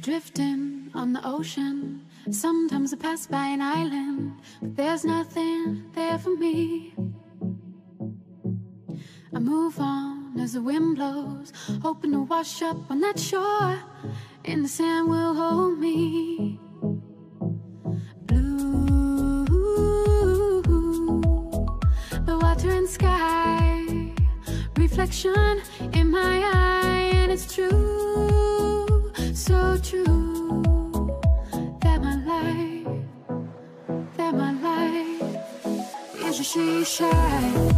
drifting on the ocean. Sometimes I pass by an island, but there's nothing there for me. I move on as the wind blows, hoping to wash up on that shore, and the sand will hold me. Blue, the water and sky, reflection in my eye, and it's true, so true, that my life is a she-shine.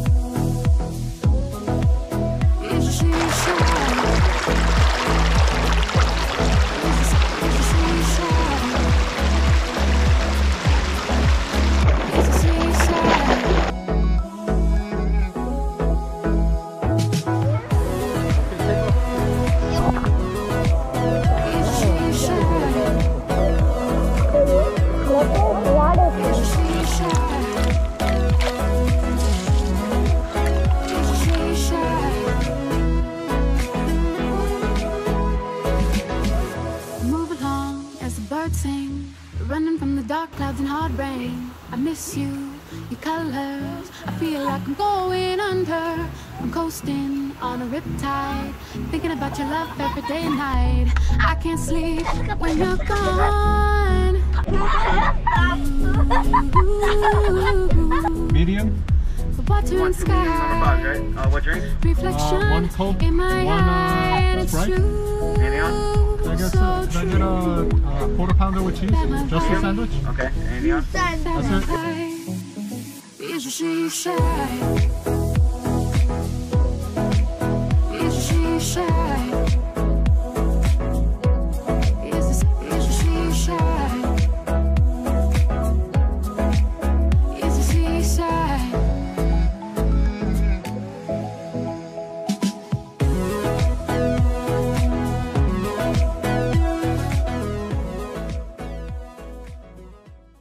On a riptide, thinking about your love every day and night. I can't sleep when you're gone. Medium. The water and sky. What drink? Reflection one Coke, in my eye, and it's Sprite. true. Anything else? Can I get a quarter pounder with cheese? Just a sandwich? Okay. Anything else? That's it. Is a she-shine. Is a she-shine.